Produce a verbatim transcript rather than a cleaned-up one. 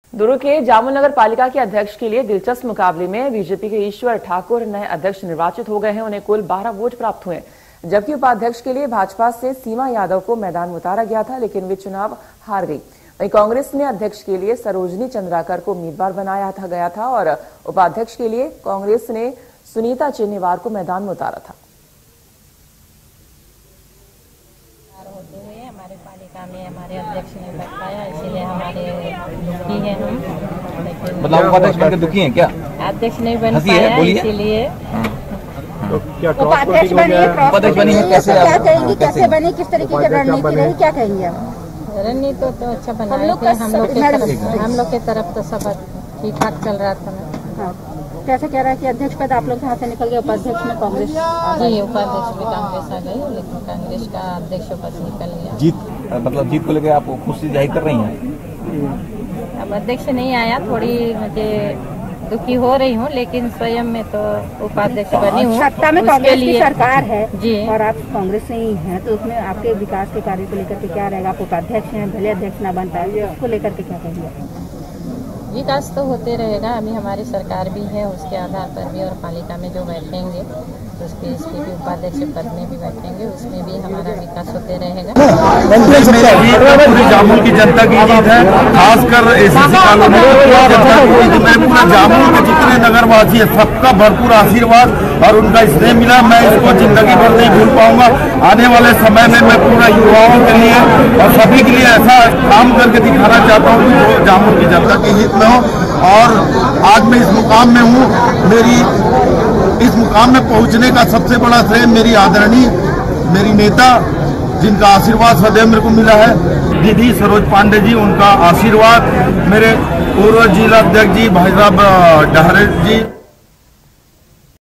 दुर्ग के जामुन नगर पालिका के अध्यक्ष के लिए दिलचस्प मुकाबले में बीजेपी के ईश्वर ठाकुर नए अध्यक्ष निर्वाचित हो गए हैं। उन्हें कुल बारह वोट प्राप्त हुए, जबकि उपाध्यक्ष के लिए भाजपा से सीमा यादव को मैदान में उतारा गया था, लेकिन वे चुनाव हार गई। वहीं कांग्रेस ने अध्यक्ष के लिए सरोजनी चंद्राकर को उम्मीदवार बनाया था गया था और उपाध्यक्ष के लिए कांग्रेस ने सुनीता चेन्नेवार को मैदान में उतारा था। हमारे पालिका में हमारे अध्यक्ष ने बैठ पाया, इसीलिए हमारे दुखी हैं हम। मतलब उपाध्यक्ष बनकर दुखी हैं क्या? अध्यक्ष नहीं बन पाया, इसीलिए उपाध्यक्ष बनी उपाध्यक्ष बनी है। कैसे क्या कहेंगी, कैसे बनी, किस तरीके की रणनीति रही, क्या कहेंगे आप? रणनीति तो, तो अच्छा बना थे। हम लोग के तरफ हम लोग के तरफ तो सब ठीक ठाक चल रहा था। हाँ। कैसे कह रहा है कि अध्यक्ष पद आप लोग यहाँ से निकल गए, उपाध्यक्ष में कांग्रेस? जी, उपाध्यक्ष में कांग्रेस आ गई, लेकिन कांग्रेस का अध्यक्ष पद निकल गया। जीत मतलब जीत को लेकर आप खुशी जाहिर कर रही हैं? अब अध्यक्ष नहीं आया, थोड़ी मुझे दुखी हो रही हूँ, लेकिन स्वयं में तो उपाध्यक्ष बनी हूँ। सत्ता में कांग्रेस की सरकार है जी, और आप कांग्रेस से ही हैं, तो उसमें आपके विकास के कार्य को लेकर के क्या रहेगा? आप उपाध्यक्ष हैं, भले अध्यक्ष न बन पाए, उसको लेकर के क्या कहेंगे? विकास तो होते रहेगा। अभी हमारी सरकार भी है, उसके आधार पर भी, और पालिका में जो बैठेंगे तो उसके इसके भी उपाध्यक्ष पद में भी बैठेंगे, उसमें भी हमारा विकास होते रहेगा। पूरी जामुन की जनता की जीत है, खासकर एसीसी कॉलोनी की मैं पूरा जामुन के जितने नगरवासी है सबका भरपूर आशीर्वाद और उनका स्नेह मिला। मैं इसको जिंदगी भर नहीं भूल पाऊंगा। आने वाले समय में मैं पूरा युवाओं के लिए और सभी के लिए ऐसा काम करके दिखाना चाहता हूँ जो जामुन की जनता के हित में हो। और आज मैं इस मुकाम में हूँ, मेरी इस मुकाम में पहुंचने का सबसे बड़ा श्रेय मेरी आदरणीय मेरी नेता, जिनका आशीर्वाद सदैव मेरे को मिला है, दीदी सरोज पांडे जी, उनका आशीर्वाद, मेरे पूर्व जिला अध्यक्ष जी भाई साहब डहरे जी।